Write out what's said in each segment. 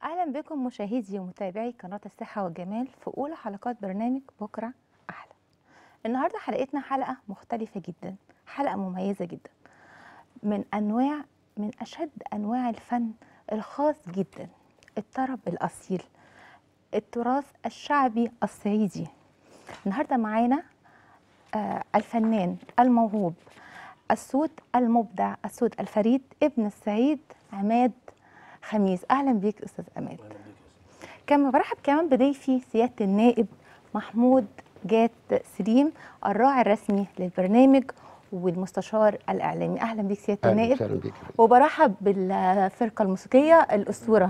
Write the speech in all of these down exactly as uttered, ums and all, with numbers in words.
أهلا بكم مشاهدي ومتابعي قناة الصحة والجمال في أولى حلقات برنامج بكرة أحلى. النهاردة حلقتنا حلقة مختلفة جدا، حلقة مميزة جدا من أنواع من أشد أنواع الفن الخاص جدا، الطرب الأصيل، التراث الشعبي الصعيدي. النهاردة معانا آه الفنان الموهوب، الصوت المبدع، الصوت الفريد، ابن الصعيد، عماد خميس. أهلا بيك أستاذ عماد. كما برحب كمان بضيفي سيادة النائب محمود جاد سليم، الراعي الرسمي للبرنامج والمستشار الإعلامي. أهلا بيك سيادة النائب. أهلا بيك. وبرحب بالفرقة الموسيقية الأسطورة.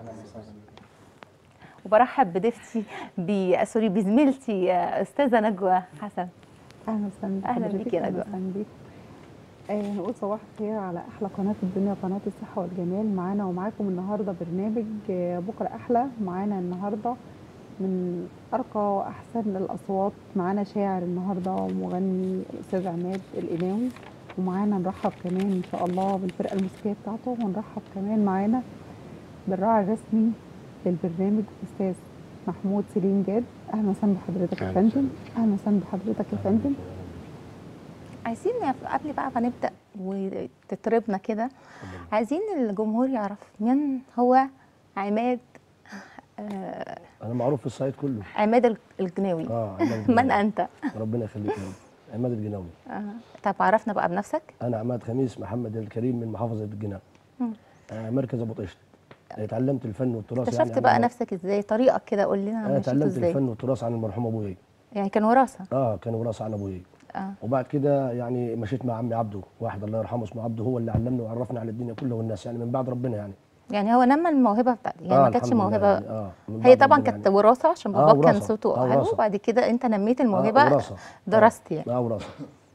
وبرحب بضيفتي سوري بزميلتي أستاذة نجوى حسن. اهلا وسهلا. أهلا بيك يا نجوى. اهلا بيك. آه نقول صباح الخير على احلى قناه في الدنيا، قناه الصحه والجمال. معانا ومعاكم النهارده برنامج آه بكره احلى. معانا النهارده من ارقى واحسن الاصوات، معانا شاعر النهارده ومغني الاستاذ عماد القناوي، ومعانا نرحب كمان ان شاء الله بالفرقه الموسيقيه بتاعته، ونرحب كمان معانا بالراعي الرسمي للبرنامج الاستاذ محمود سليم جاد. اهلا وسهلا بحضرتك يا فندم. اهلا وسهلا بحضرتك يا فندم. عايزين قبل بقى ما نبدا وتطربنا كده، عايزين الجمهور يعرف من هو عماد. آه انا معروف في الصعيد كله، عماد القناوي. اه عماد القناوي. من انت؟ ربنا يخليك يا رب. عماد القناوي. اه طب عرفنا بقى بنفسك. انا عماد خميس محمد الكريم من محافظه الجناب، آه مركز ابو طشت. اتعلمت الفن والتراث. اكتشفت يعني بقى نفسك ازاي؟ طريقك كده قول لنا. انا اتعلمت الفن والتراث عن المرحوم ابويا. يعني كان وراثه؟ اه كان وراثه عن ابويا. آه. وبعد كده يعني مشيت مع عمي عبده، واحد الله يرحمه اسمه عبده، هو اللي علمني وعرفني على الدنيا كلها والناس، يعني من بعد ربنا يعني. يعني هو نمى الموهبه بتاعتي، يعني آه ما كانتش موهبه يعني. آه هي طبعا كانت يعني وراثه عشان باباك آه كان صوته آه حلو، وبعد كده انت نميت الموهبه. آه وراثه. درستي يعني. اه وراثه.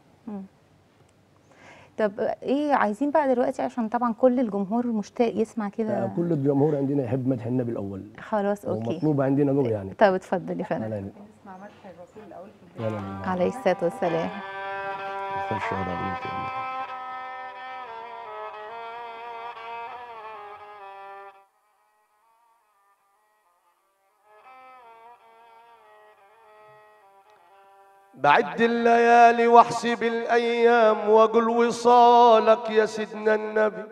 طب ايه عايزين بقى دلوقتي، عشان طبعا كل الجمهور مشتاق يسمع كده. آه كل الجمهور عندنا يحب مدح النبي الاول. خلاص اوكي. ومطلوب عندنا لغه يعني. طب اتفضل يا فندم. نسمع مدح الرسول الاول في البدايه. عليه الصلاه والسلام. خش على بنتي. بعد الليالي واحسب الايام واقول وصالك يا سيدنا النبي،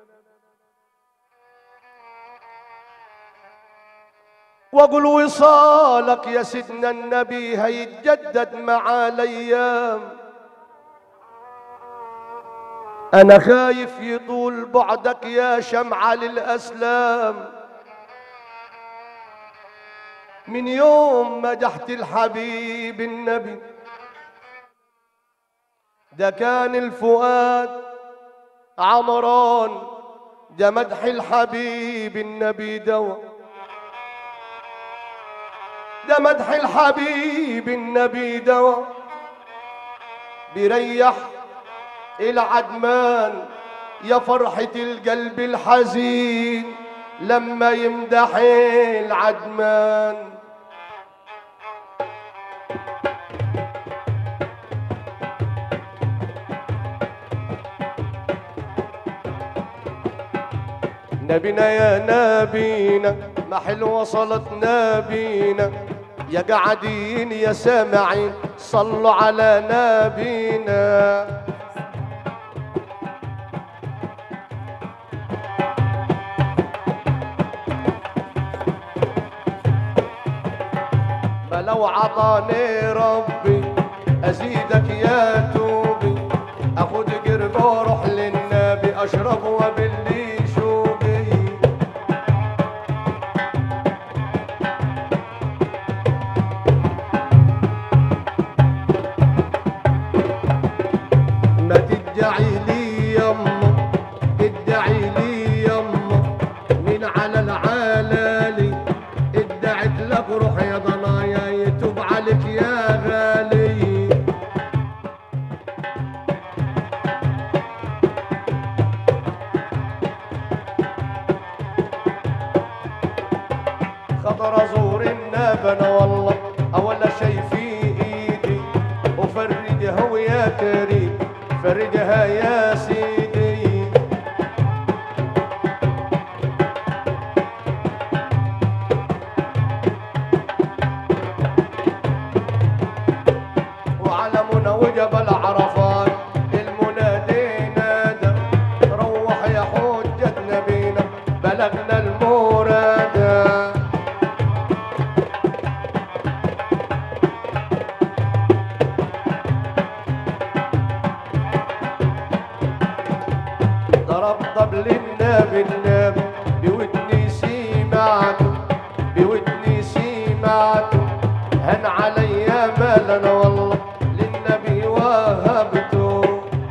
واقول وصالك يا سيدنا النبي هيتجدد مع الايام. انا خايف يطول بعدك يا شمعة للاسلام، من يوم مدحت الحبيب النبي ده كان الفؤاد عمران، ده مدح الحبيب النبي دوا، ده مدح الحبيب النبي دوا بيريح العدمان يا فرحة القلب الحزين لما يمدح العدمان. نبينا يا نبينا ما حلوة وصلت نبينا، يا قاعدين يا سامعين صلوا على نبينا. ما لو عطاني ربي ازيدك يا توبي، اخد قرب واروح للنبي اشرب وباللي خطر ازور النبي والله اولا شي في ايدي، وفرجها ويا كريم فرجها يا سيدي. وضب للنبي النبي بودني سمعته بودني سمعته هن عليا مال انا والله للنبي وهبته.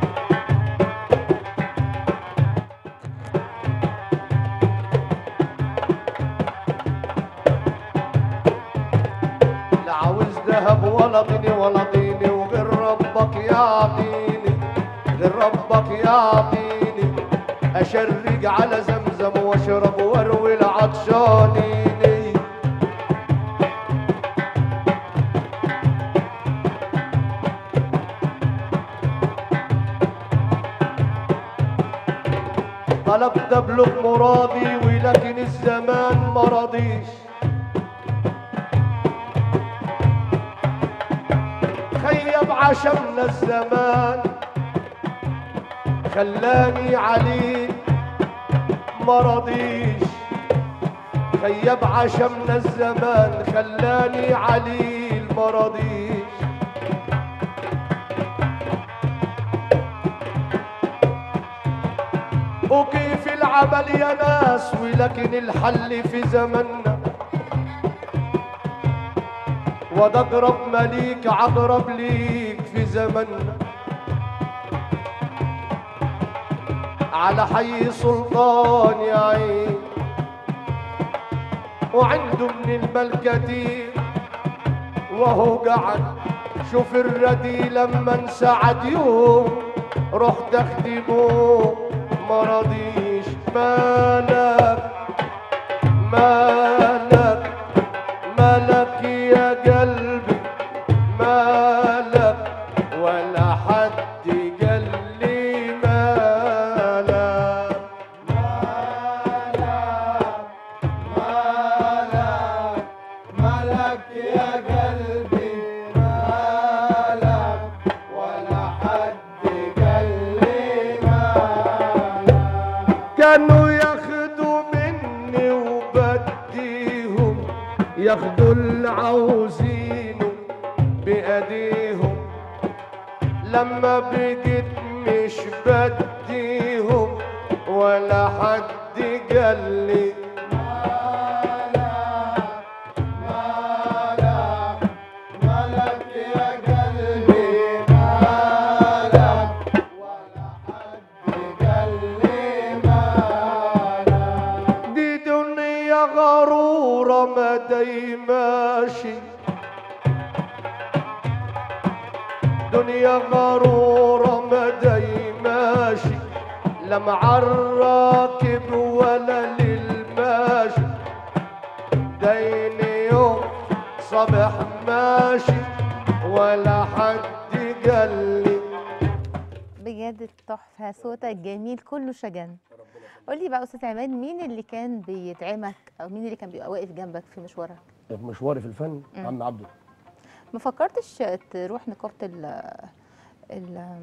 لا عاوز ذهب ولا غني ولا طيني وغير ربك يعطيني غير ربك يعطيني اشرق على زمزم واشرب واروي العطشانين. طلبت ابلغ مرادي ولكن الزمان ما رضيش خيب عشمنا الزمان خلاني عليه ما رضيش خيب عشمنا الزمان خلاني عليه ما رضيش. وكيف العمل يا ناس ولكن الحل في زمننا وده اقرب مليك عقرب ليك في زمننا على حي سلطان يا عين وعنده من الملكتين وهو قعد شوف الردي لما انسعد يوم رحت اخدمه ما رضيش. مالك مالك مالك يا قلبي مالك ولا حد قال لي مالك مالك مالك مالك يا قلبي مالك ولا حد قال لي مالك. كانوا ياخدوا مني وبديهم ياخدوا اللي عاوزينه بأيديهم لما بقيت مش بديهم ولا حد قال لي مالك مالك مالك يا قلبي مالك ولا حد قال لي مالك. دي دنيا غرورة مدى ماشي دنيا غرورة مدى ماشي لا مع الراكب ولا للماشي دين يوم صبح ماشي ولا حد قال لي. بجد تحفه، صوتك جميل كله شجن. قول لي بقى استاذ عماد، مين اللي كان بيدعمك او مين اللي كان بيبقى واقف جنبك في مشوارك؟ في مشواري في الفن مم. عم عبده. ما فكرتش تروح نقابه ال ال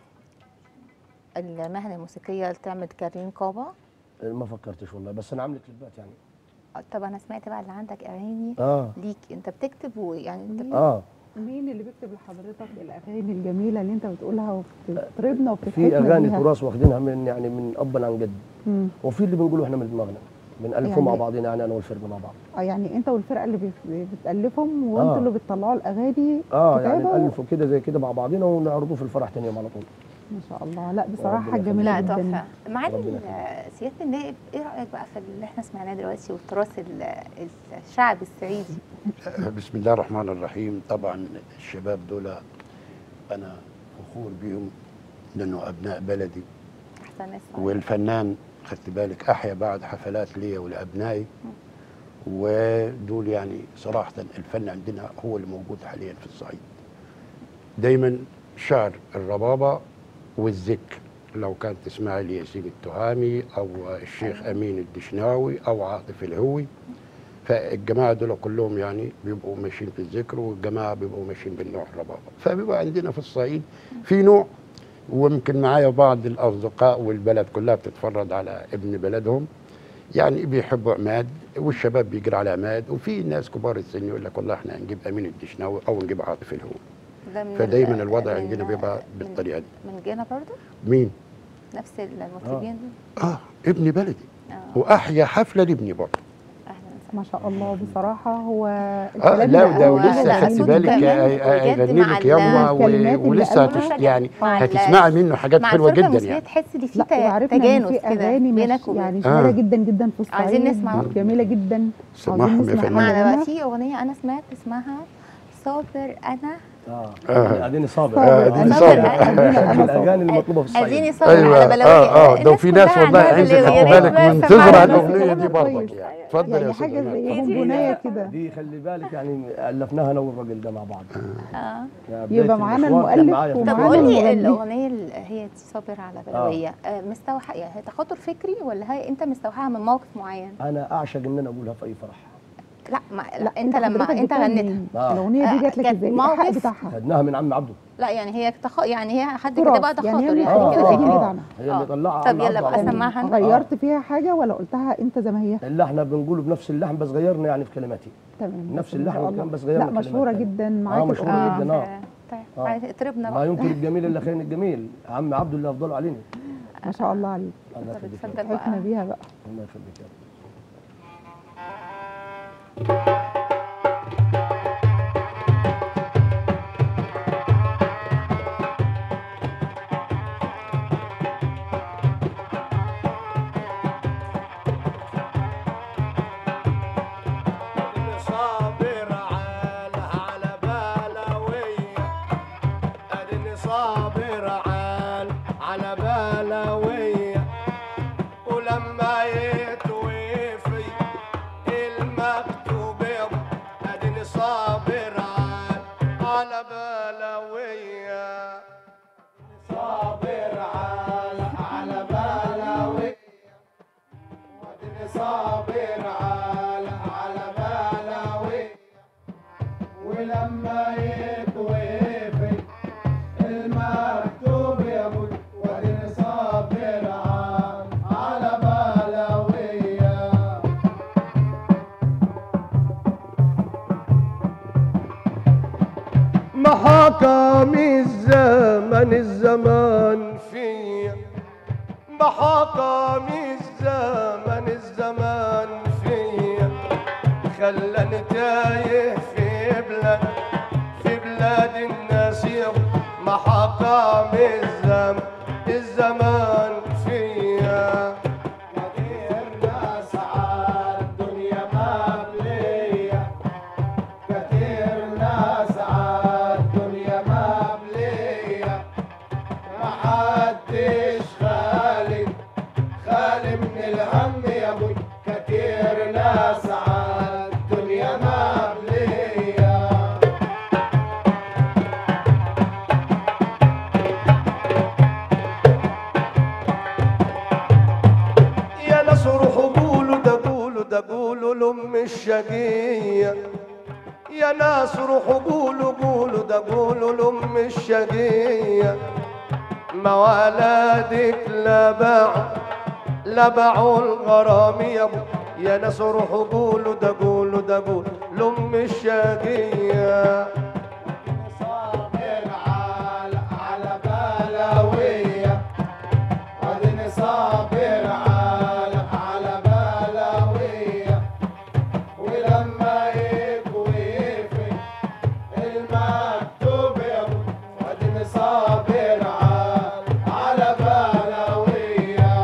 المهنه الموسيقيه تعمل كارير نقابه؟ ما فكرتش والله، بس انا عامل كليبات يعني. طب انا سمعت بقى اللي عندك اغاني اه ليك انت بتكتب ويعني انت اه مين اللي بيكتب لحضرتك الاغاني الجميله اللي انت بتقولها وبتطربنا وبتضحكنا في اغاني بيها؟ تراث واخدينها من يعني من ابا عن جد، مم. وفي اللي بنقوله احنا من دماغنا بنالفهم يعني- مع بعضنا يعني انا والفرقه مع بعض. اه يعني انت والفرقه اللي بت- بتالفهم وانتوا آه. اللي بتطلعوا الاغاني اه يعني كتابة و- نالفه كده زي كده مع بعضنا ونعرضوه في الفرح تاني يوم على طول. ما شاء الله. لا بصراحه ربنا جميله لا جدا. تحفه. معالي ربنا ال- سياده النائب، ايه رايك بقى في اللي احنا سمعناه دلوقتي والتراث ال- الشعب الصعيدي؟ بسم الله الرحمن الرحيم. طبعا الشباب دول انا فخور بيهم لانه ابناء بلدي، احسن ناس. والفنان خدت بالك احيا بعد حفلات ليا ولابنائي، ودول يعني صراحه الفن عندنا هو اللي موجود حاليا في الصعيد. دايما شعر الربابه والذكر، لو كانت اسماعيل ياسين التهامي او الشيخ امين الدشناوي او عاطف الهوي، فالجماعه دول كلهم يعني بيبقوا ماشيين في الذكر، والجماعه بيبقوا ماشيين بالنوع الربابه. فبيبقى عندنا في الصعيد في نوع، ويمكن معايا بعض الاصدقاء والبلد كلها بتتفرج على ابن بلدهم، يعني بيحبوا عماد والشباب بيجري على عماد، وفي ناس كبار السن يقول لك والله احنا هنجيب امين الدشناوي او نجيب عاطف الهوي. ده من فدايما ال- الوضع من- عندنا بيبقى من- بالطريقه دي. من جينا برضو؟ مين؟ نفس المطربين دول؟ اه ابن بلدي، اه واحيا حفله لابني برضه. اهلا ما شاء الله بصراحه. هو اه الكلام لا اللي ده قاله ولسه لا، خدت صوته بالك كمان هيغني بجد مع لك ياما و- الكلمات اللي ولسه قالها. هتس يعني مع ال- هتسمعي منه حاجات مع حلوه الفرقه جدا الموسيقيه يعني. تحس ان في لا ت- وعرفنا ان تجانس في كده اغاني بينك مش وبين. يعني آه. شهيره جدا جدا في الصعيد. عايزين نسمع. جميله جدا. سمعهم عاوزين يا نسمع فندم. معنا بقى منها. في اغنيه انا سمعت اسمها صابر انا. اه آه. اديني صابر صابر. آه، أديني أنا صابر. أنا صابر. الاغاني المطلوبه في الصعيد. اديني صابر ايوه على بلاوي. اه اه ده الناس في ناس كلها والله عندها عايزه بلاوي، يا خدت ريت بالك بقى منتظره سمعنا الاغنيه دي كلامها برضك كويس. يعني. اتفضل يعني يا حاجه استاذ. زي دي- بونبونايه كده. دي خلي بالك يعني الفناها انا والراجل ده مع بعض. اه يا بداية يبقى معانا المشوار كان المؤلف معايا في طب ومعانا الفرقة. قول لي المغني. الاغنيه اللي هي صابر على بلاويه آه. مستوى يعني هي تخاطر فكري ولا هي انت مستوحاها من موقف معين؟ انا اعشق ان انا اقولها في اي فرح. لا ما لا, لا انت لما حضرتك انت جبتها غنيتها منين؟ آه. الاغنيه دي جات لك كانت ازاي؟ الحق موقف؟ بتاعها خدناها من عم عبده. لا يعني هي تخ... يعني هي حد تراث. كده بقى يعني هي تخاطر مش يعني آه، كده آه، فكري. آه. هي آه. اللي طلعها طب عم يلا عبده بقى على طول. سمعها. غيرت فيها حاجه ولا قلتها انت زي ما هي؟ اللحن بنقوله بنفس اللحن بس غيرنا يعني في كلماتي. تمام. نفس ما اللحن شاء كان الله. بس غيرنا لا كلمات مشهوره تانية. جدا آه، معاك مشهورة الأغنية جدا. دي. آه. طيب آه. عايز اطربنا ما بقى. يمكن الجميل الا خير الجميل. عم عبده اللي افضله علينا. ما شاء الله عليك. الله طب يخليك يا رب. اتفضل ضحكنا بقى. بيها بقى. الله يخليك يا رب. صابر على على بلاوية، أدني صابر على على بلاوية، ولما يتوفي المكتوب أدني صابر على على بلاوية، صابر على على بلاوية، وأدني صابر على على بلاوية، ولما يتوفي المكتوب يا ابوي واديني صابر على على بلاوية. محاكم الزمن الزمان فيا، محاكم الزمن الزمان فيا، خلاني تايه في بلاد في بلاد الناس يا محاكم الزمن الزمان فيا، كتير ناس على الدنيا مبلية، كتير ناس على الدنيا مبلية، محدش خالي خالي من الهم يا ابوي، كتير ناس على الدنيا مبلية. يا ناس روحوا قولوا ده قولوا ده قولوا لأم الشقية، يا ناس روحوا قولوا قولوا ده قولوا لأم الشقية، ما ولدك لبع لبعوا الغرام يا ابو، يا ناس روحوا قولوا ده قولوا ده قولوا لأم الشقية، صابر على على بلاوية، واديني صابر على على بلاوية، ولما يتوفي المكتوب يا ابو، واديني صابر على على بلاوية.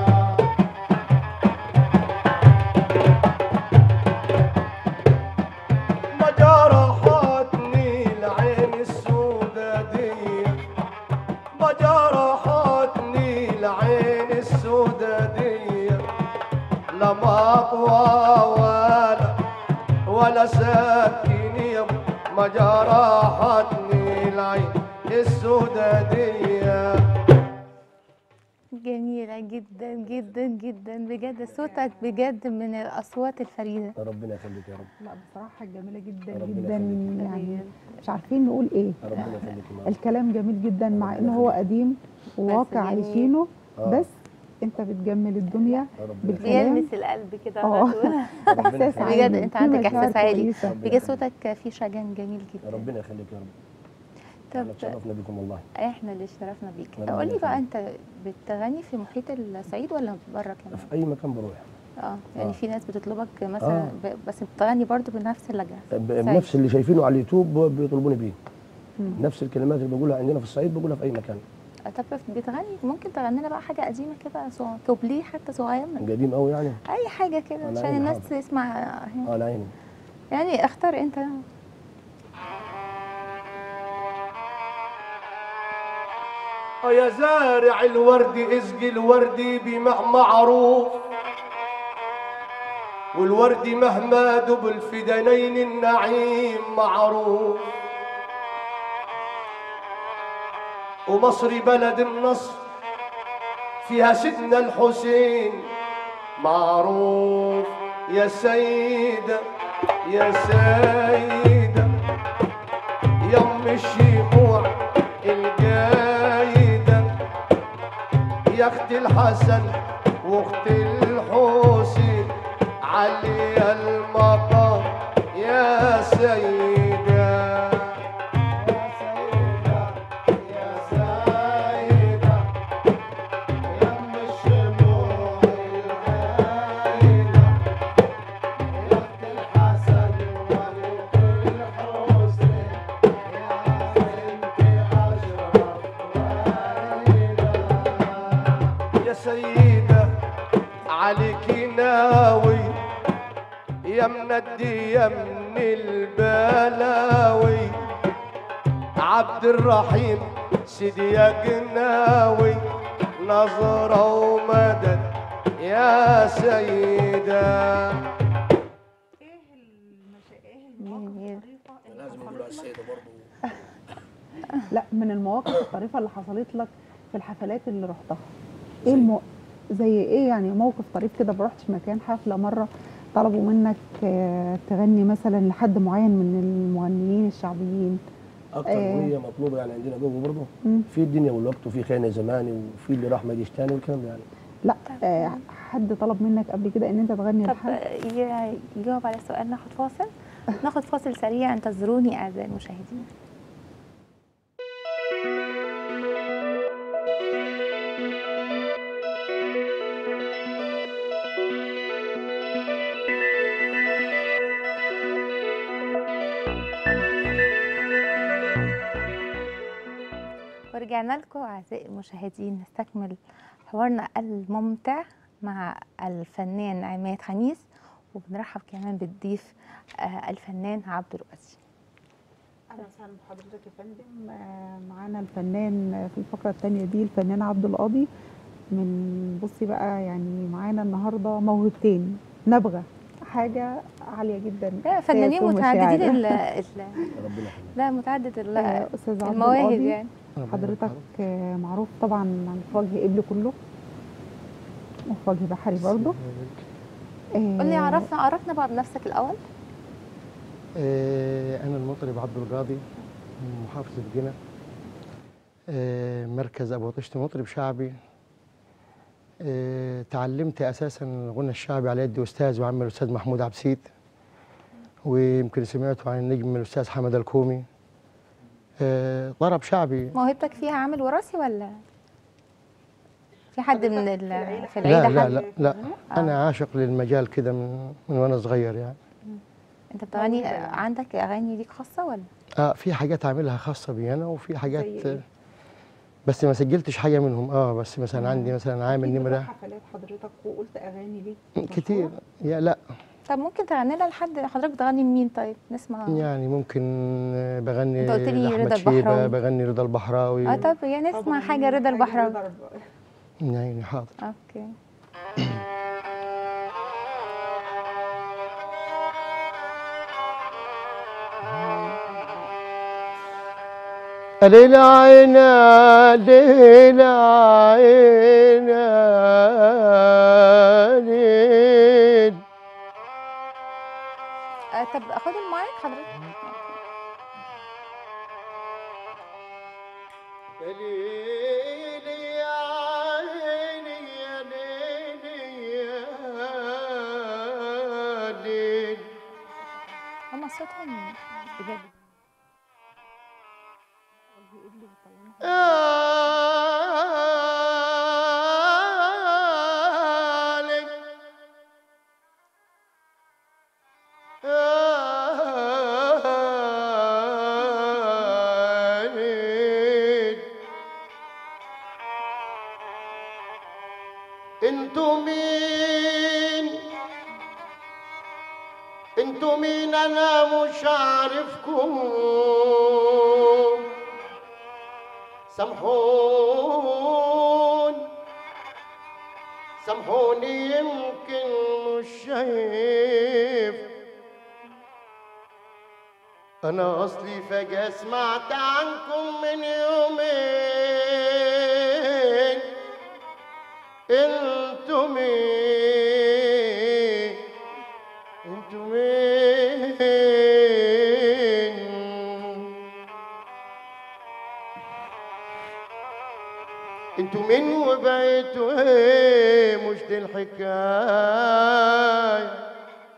ما جرحتني العين السودة دي، ما جرحتني العين السودة دي، لا مطوى ولا ولا سكين يا ابو، ما جرحتني العين السودة دي. جميلة جدا جدا جدا بجد، صوتك بجد من الأصوات الفريدة. ربنا يخليك يا رب. لا بصراحه جميله جدا ربنا جدا يخليك. يعني مش عارفين نقول ايه. ربنا يخليك يا رب. الكلام جميل جدا مع ان هو قديم وواقع جميل. عايشينه، آه. بس انت بتجمل الدنيا ربنا بالكلام. بيلمس القلب كده اه. على طول. احساس يخليك. عالي بجد انت في عندك مشاعر احساس عالي. كويسة. ربنا بجد يخليك. صوتك فيه شجن جميل جدا. ربنا يخليك يا رب. طب احنا اتشرفنا بكم والله. احنا اللي اشترفنا بيك. ربنا قول لي بقى يخليك. انت بتغني في محيط الصعيد ولا بره كمان؟ في اي مكان بروح. اه يعني آه. في ناس بتطلبك مثلا آه. ب- بس بتغني برضو بنفس اللهجه. ب- صعيد. بنفس اللي شايفينه على اليوتيوب بيطلبوني بيه. مم. نفس الكلمات اللي بقولها عندنا في الصعيد بقولها في اي مكان. آه، طب بتغني ممكن تغني لنا بقى حاجه قديمه كده صغ- كوبليه حتى صغير من قديم قوي يعني. اي حاجه كده على عشان عيني، الناس حاضر. تسمع. اه على عيني. يعني اختار انت. يا زارع الورد اسقي الورد بمع معروف، والورد مهما دبل في دنين النعيم معروف. ومصر بلد النصر فيها سيدنا الحسين معروف. يا سيدة يا سيدة يم الشموع الجايدة، يا اخت الحسن واخت الحسين علي المقام يا سيدة. يا سيدة يا سيدة يم الشموع الجايدة، يا اخت الحسن واخت الحسين يا بنت اشرف والدة. يا سيدة عليكي ناوي يا مندي يا من البلاوي، عبد الرحيم سيدي يا جناوي نظرة ومدد يا سيدة. لازم نقول على السيده برضه. لا، من المواقف الطريفه اللي حصلت لك في الحفلات اللي رحتها، ايه المو... زي ايه يعني موقف طريف كده؟ ما رحتش مكان حفله مره طلبوا منك آه، تغني مثلا لحد معين من المغنيين الشعبيين؟ اكتر آه. اغنيه مطلوبه يعني عندنا جوه برضه مم. في الدنيا والوقت وفي خانه زماني وفي اللي راح ما يجيش تاني والكلام ده يعني. لا، آه، حد طلب منك قبل كده ان انت تغني طب لحد؟ ي- يجاوب على السؤال. ناخد فاصل ناخد فاصل سريع. انتظروني اعزائي المشاهدين. ورجعنا لكم اعزائي المشاهدين نستكمل حوارنا الممتع مع الفنان عماد خميس، وبنرحب كمان بالضيف آه، الفنان عبد الرؤاسي. اهلا وسهلا بحضرتك يا فندم. آه، معانا الفنان في الفقره الثانيه دي الفنان عبد القاضي. من بصي بقى يعني معانا النهارده موهبتين، نبغه حاجه عاليه جدا، لا فنانين إحساس ومشاعر. متعددين ال ال ربنا يخليك. لا متعدد ال- آه، استاذ عبد المواهب القاضي، يعني. حضرتك آه، معروف طبعا في وجه قبل كله وفي وجه بحري برضه. قول لي عرفنا عرفنا بقى بنفسك الاول. آه، أنا المطرب عبد القاضي من محافظة قنا، آه، مركز أبو طشت، مطرب شعبي. آه، تعلمت أساسا الغنى الشعبي على يد أستاذ وعم الأستاذ محمود عبسيد، ويمكن سمعتوا عن النجم الأستاذ حمد الكومي. آه، طرب شعبي. موهبتك فيها عامل وراثي ولا في حد من ال- في العيله؟ لا لا حد؟ لا, لا. آه. أنا عاشق للمجال كده من, من وأنا صغير يعني. انت بتغني عندك اغاني ليك خاصه ولا؟ اه في حاجات عاملها خاصة بي أنا، وفي حاجات زي إيه؟ بس ما سجلتش حاجة منهم. اه بس مثلا عندي مثلا عامل نمرة حفلات حضرتك وقلت اغاني ليك كتير. يا لا طب ممكن تغني لنا لحد حضرتك بتغني لمين طيب نسمع؟ يعني ممكن بغني أنت قلت لي لأحمد رضا شيبة، البحراوي. بغني رضا البحراوي. اه طب يعني نسمع حاجه رضا البحراوي. يعني حاضر. اوكي. ليل عينا ليل عينا ليل. آه طب اخد المايك حضرتك. يا ليل يا عيني يا ليل يا ليل. هم صوتهم بجد. انتوا مين انا مش عارفكم، سامحوني سامحوني يمكن مش شايف، انا اصلي فجأة سمعت عنكم من يومين، انتوا مين انتوا مين انتوا مين وبقيتوا ايه، مش دي الحكايه،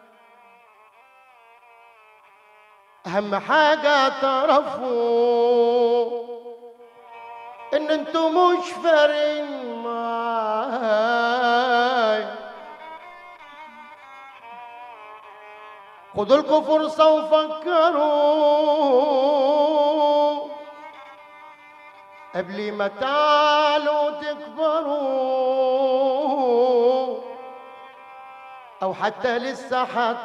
اهم حاجه تعرفوا ان انتوا مش فارقين معايا، خدوا لكم فرصه وفكروا قبل ما تعلوا تكبروا، او حتى لسه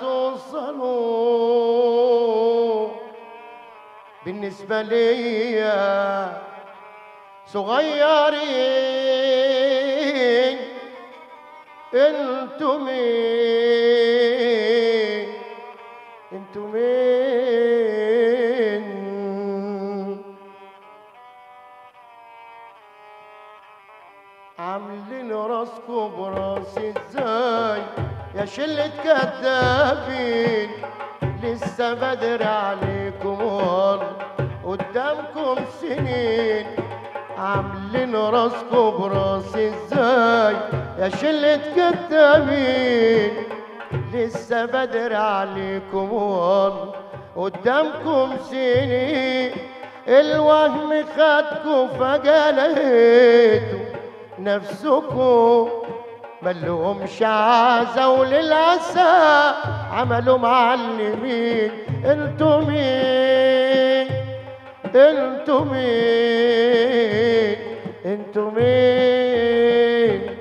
هتوصلوا. بالنسبة ليا صغيرين، انتوا مين انتوا مين عاملين راسكم براسي ازاي يا شلة كدابين، لسه بدري عليكم والله قدامكم سنين، عاملين راسكم براسي ازاي يا شلة كدابين، لسه بدري عليكم والله قدامكم سنين، الوهم خدكم فجأة لقيتوا نفسكم ملهمش عازة وللأسى عملوا معلمين، انتوا مين انتوا مين انتوا مين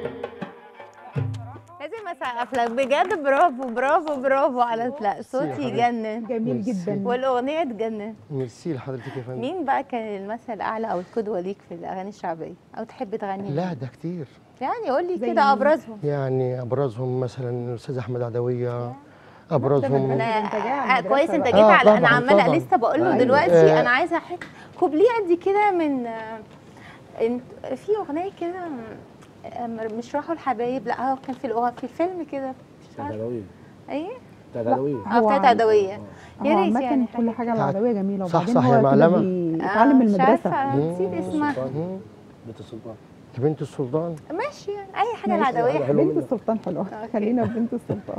لازم اسقف لك بجد، برافو برافو برافو على لا صوتي يجنن جميل جدا. والاغنيه تجنن. ميرسي لحضرتك يا فندم. مين بقى كان المثل الاعلى او القدوه ليك في الاغاني الشعبيه او تحب تغني؟ لا ده كتير يعني قول لي زي كده مين؟ ابرزهم. يعني ابرزهم مثلا الاستاذ احمد عدويه، ابرزهم ده انا أنت جاي على آه، المدرسة كويس انت بقى. جيت آه، على انا طبعاً، عماله طبعاً. لسه بقول له أيوة. دلوقتي آه. انا عايزه احط كوبليه قد كده من آه، انت في اغنيه كده آه، مش راحوا الحبايب، لا هو كان في الأغ- في الفيلم كده مش بتاعت عارفه عدوية ايه بتاعت عدوية اه هو بتاعت عن- عدويه. يا هو ريت عامة يعني كل حاجة العدوية جميلة، صح، وبعدين صح يا هو كده معلمة. بيتعلم من مش المدرسة. عارفه نسيت اسمها. السلطان بنت السلطان بنت السلطان. ماشي يعني اي حاجه ماشي. العدويه حلو بنت منك. السلطان حلوة، أوكي. خلينا بنت السلطان.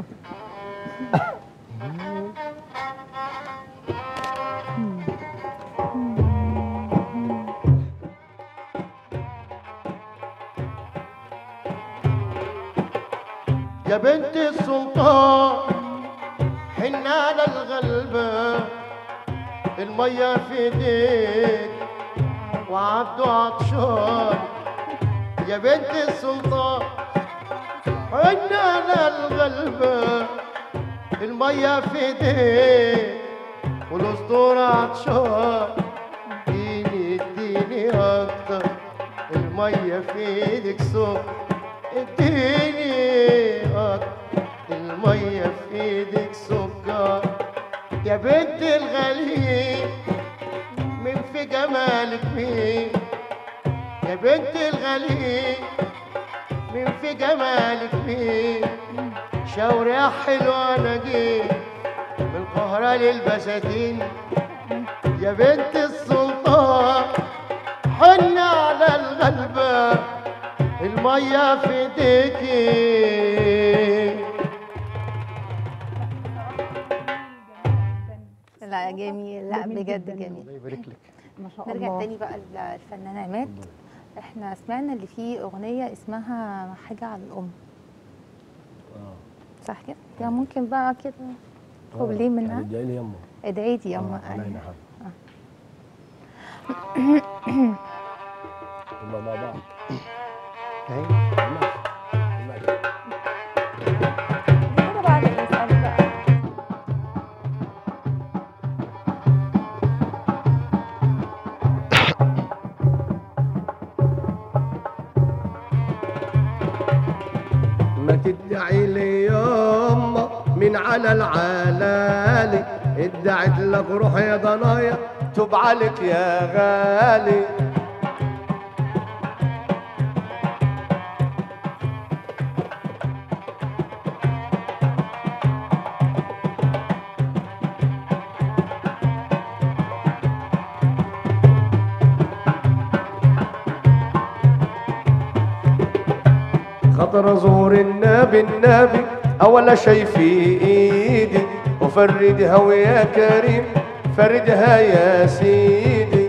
يا بنت السلطان حن على الغلبة، المية في ايديك وعبده عطشان، يا بنت السلطان حن على الغلبة، المية في ايديك والاسطورة عطشان، اديني اديني اكتر، المية في ايدك سكر، اديني اكتر، المية في ايدك سكر، يا بنت الغالي من في جمالك مين، يا بنت الغالي من في جمالك مين، شاوري يا حلوة انا جيت من القاهرة للبساتين، يا بنت السلطان حن على الغلبة، المية في ايديكي. لا جميل، لا جميل بجد جداً. جميل. الله يبارك لك. ما شاء نرجع الله. تاني بقى للفنان عماد. احنا سمعنا اللي فيه اغنيه اسمها حاجه على الام، اه صح كده؟ يعني ممكن بقى كده كوبليه منها. يعني ادعي لي يما ادعي لي يما. آه، علينا حاجة كنا مع بعض أهي. كده بعد الاسئله بقى. العين على العلالي ادعت لك روح يا ضنايا تب عليك يا غالي. خطر زور النبي النبي أول شي في إيدي وفردها ويا كريم فردها يا سيدي.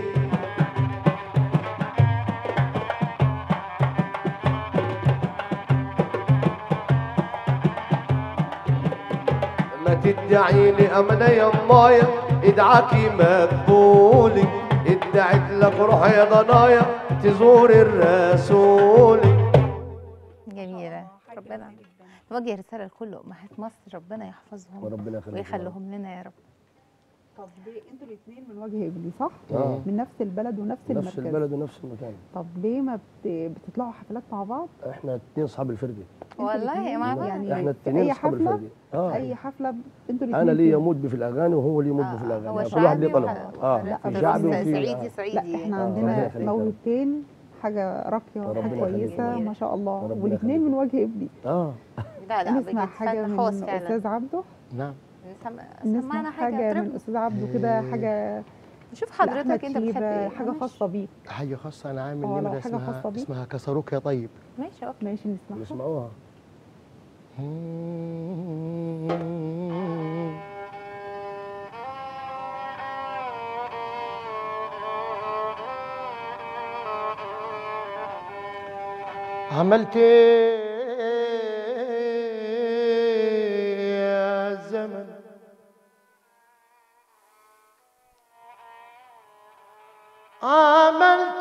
ما تدعي لي أمنة يا مايا ادعاكي مقبولي ادعت لك روح يا ضنايا تزور الرسول. جميلة. ربنا نوجه رسالة لكل أمهات مصر، ربنا يحفظهم وربنا يخليهم ويخليهم لنا يا رب. طب ليه انتوا الاثنين من وجه ابلي صح؟ آه. من نفس البلد ونفس نفس المركز. البلد ونفس المكان. طب ليه ما بت... بتطلعوا حفلات مع بعض؟ احنا اتنين اصحاب الفرقه. انتوا والله الاتنين مع بعض. يعني احنا في اتنين اي اصحاب حفله الفرقه. اه اي حفله انتوا الاثنين انا ليا مود في الاغاني وهو ليه مود آه، في هو الاغاني، كل واحد ليه شعبي طلب. وح- اه لا، في بس شعبي وفي صعيدي آه. صعيدي. لا احنا آه، ربنا عندنا يخليك. موهبتين حاجه راقيه ربنا حاجه يخليك. كويسه ما شاء الله ربنا والاثنين من يخليك. وجه ابلي. اه لا لا نسمع بجد حاجه فن من خاص فعلا. استاذ عبده. نعم. نسم- نسمع سمعنا حاجه حاجة من طرب. استاذ عبده كده حاجه نشوف حضرتك لأحمد انت بتحب شيبة، ايه. حاجه ماشي. خاصه بيك. حاجة خاصة أنا عامل اه، لو نمرة حاجة اسمها خاصة بيك. اسمها كسروك يا طيب. ماشي اوكي. ماشي نسمعها. نسمعوها. عملت ايه يا زمن عملت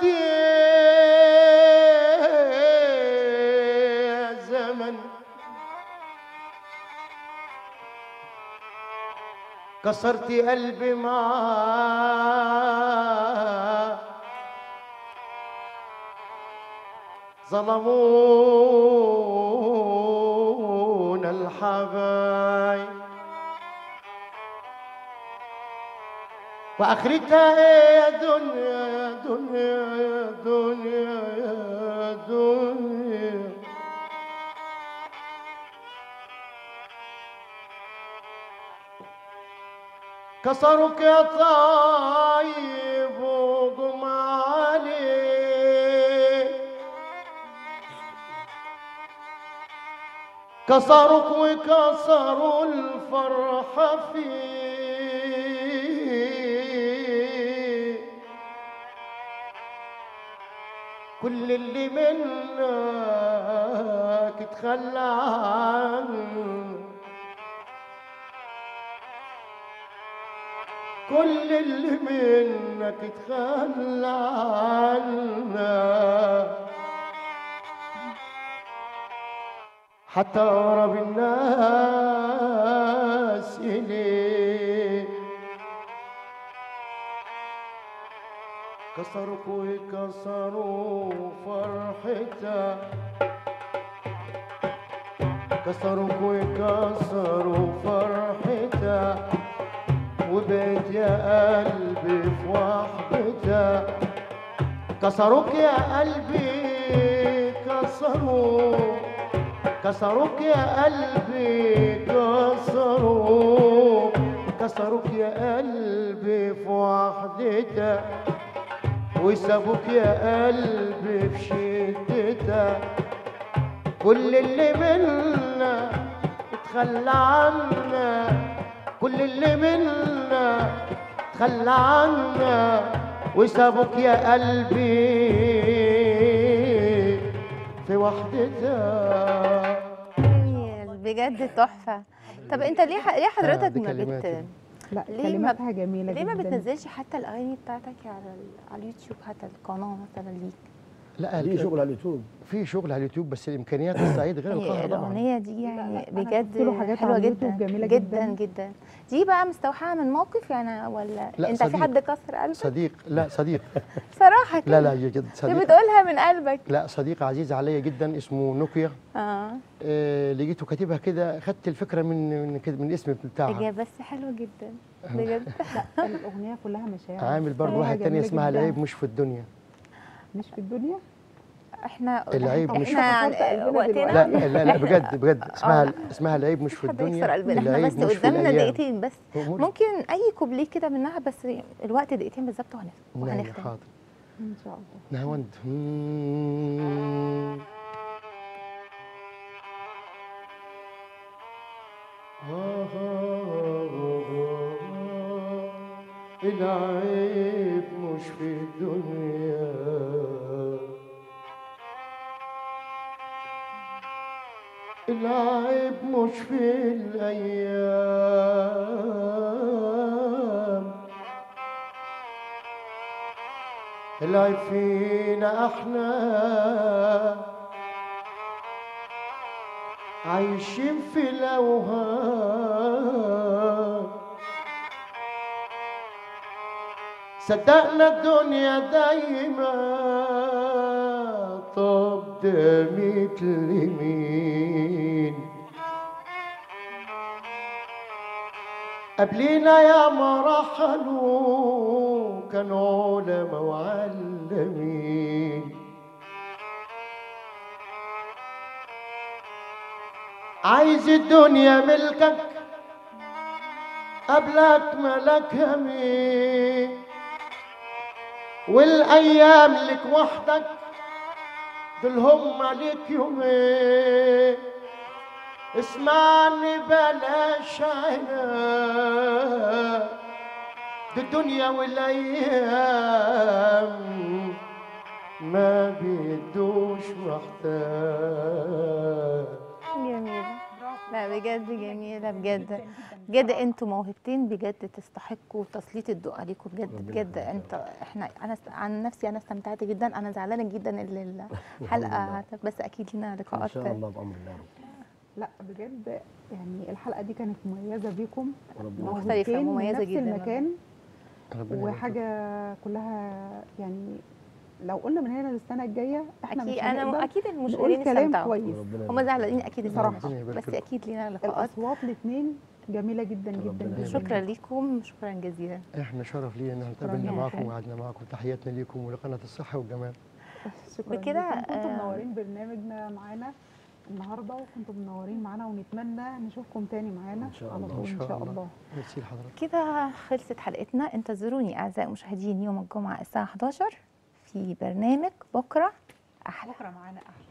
ايه يا زمن كسرت قلبي معاك ظلمونا الحبايب واخرتها ايه يا دنيا يا دنيا يا دنيا يا دنيا كسروك يا طيب وقم عليك كسروك وكسروا الفرحة فيك كل اللي منك تخلى عنه كل اللي منك تخلى عنا حتى أقرب الناس إليك كسروك وكسروا فرحتك كسروك وكسروا فرحتك وبيت يا قلبي في وحدتك كسروك يا قلبي كسروك كسروك يا قلبي كسروك كسروك يا قلبي في وحدتك وسابوك يا قلبي في شدتك كل اللي منا اتخلى عنا كل اللي منا تخلى عنا وسابوك يا قلبي في وحدتك. جميل بجد تحفة. طب انت ليه ح- ليه حضرتك دي ما بت كلماتي. لا ليه ما- كلماتها جميله ليه ما جدا. بتنزلش حتى الاغاني بتاعتك على ال- على اليوتيوب حتى القناة مثلا ليك؟ لا في شغل على اليوتيوب. في شغل على اليوتيوب، بس الامكانيات الصعيد غير هي القاهره طبعا. الاغنيه دي لا، يعني لا، أنا بجد شفت له حاجات حلوه على جدا اليوتيوب جميلة جدا جداً. جدا. دي بقى مستوحاه من موقف يعني، ولا لا، انت في صديق. حد كسر قلبك؟ صديق، لا صديق. صراحه كده. لا لا يا جد دي صديق. بتقولها من قلبك. لا، صديق عزيز عليا جدا اسمه نوكيا. اه آه لقيته كاتبها كده، خدت الفكره من من كده من الاسم بتاعها. بجد بس حلوه جدا بجد. لا الاغنيه كلها مشاعر. عامل برضه كلها واحد تاني جميلة اسمها جداً. العيب مش في الدنيا. مش في الدنيا. احنا العيب مش احنا في- كسرت عن- قلبنا وقتنا لا لا لا بجد بجد آه، اسمها لا. اسمها العيب مش في حد يكسر الدنيا، قلبنا، احنا العيب بس مش في قدامنا الايام. دقيقتين بس، هو- ممكن اي كوبليه كده منها بس الوقت دقيقتين بالظبط وهنف- نعم، وهنختم. حاضر. ان شاء الله. نهاوند. مم. العيب مش في الدنيا، العيب مش في الأيام، العيب فينا احنا عايشين في الأوهام. صدقنا الدنيا دايما، طب ده مثل مين قبلينا يا ما رحلوا كانوا علماء وعلمين. عايز الدنيا ملكك قبلك ملكها مين، والايام لك وحدك دول هم لك يومين. اسمعني بلاش عناد، دي الدنيا والايام ما بيدوش محتاج. جميلة، لا بجد جميلة بجد بجد. انتوا موهبتين بجد تستحقوا تسليط الضوء عليكم بجد بجد. انت احنا انا است- عن نفسي انا استمتعت جدا، انا زعلانة جدا ان الحلقة بس اكيد لنا ان لقاءات. شاء الله بامر الله يا رب. لا بجد يعني الحلقه دي كانت مميزه بيكم، ربنا مختلفة، موهبتين من مميزة نفس جدا. المكان، ربنا يبارك. وحاجه كلها يعني لو قلنا من هنا للسنه الجايه احنا اكيد مش انا هنقدر اكيد نقول المشاهدين كلام استمتعوا، كويس. ربنا هم زعلانين اكيد بصراحة. استمتعوا، ربنا يبارك بس فيكم. اكيد لنا لقاءات. الاصوات الاثنين جميله جدا جدا ربنا جدا. يبارك شكرا لكم، شكرا جزيلا. احنا شرف لينا ان شكراً قابلنا يا معاكم حبيبي. وقعدنا معاكم. تحياتنا ليكم ولقناه الصحه والجمال. شكرا بكده، لكم. كنتوا آه، منورين برنامجنا معانا النهارده، وكنتوا منورين معانا، ونتمنى نشوفكم تاني معانا إن شاء على الله. طول إن ان شاء شاء الله. الله. ميرسي لحضرتك. كده خلصت حلقتنا. انتظروني اعزائي المشاهدين يوم الجمعة الساعة حداشر في برنامج بكرة أحلى. بكره معانا احلى.